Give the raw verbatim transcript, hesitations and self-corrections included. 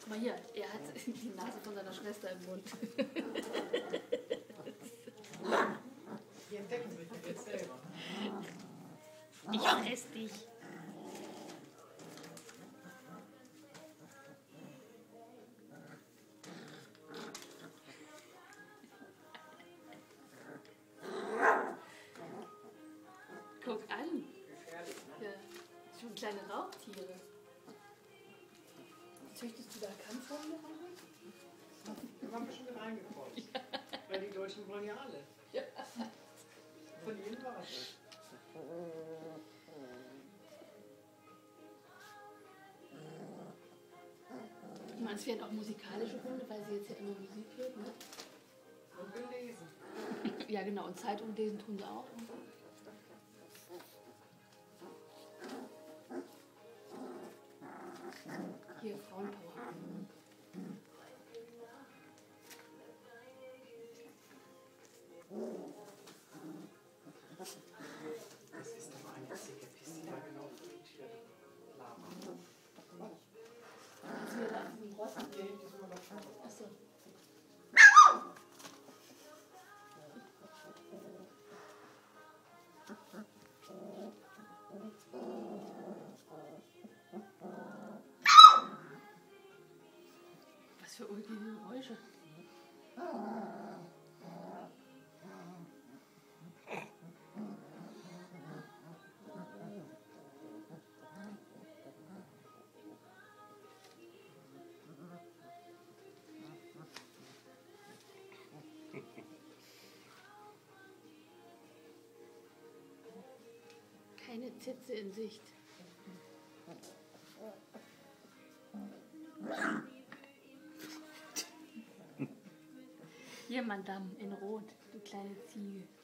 Guck mal hier, er hat die Nase von seiner Schwester im Mund. Die entdecken sich jetzt selber. Ich fress dich. Guck an. Gefährlich, ne? Ja. Schon kleine Raubtiere. Züchtest du da Kampfhunde an? Wir waren bestimmt mit reingekreuzt. Ja. Weil die Deutschen wollen ja alle. Ja. Von jedem war es. Ich meine, es werden auch musikalische Hunde, weil sie jetzt ja immer Musik hört, ne? Und belesen. Ja, genau. Und Zeitung lesen tun sie auch. Hier, Frauenpower. Das ist doch eine Zicke, bis die da genau friert. Lama. Kannst du mir da diesen Rosten? Nee, das ist immer noch schade. Achso. Was für ulkige Geräusche. Keine Zitze in Sicht. Hier, Madame, in Rot, du kleine Ziege.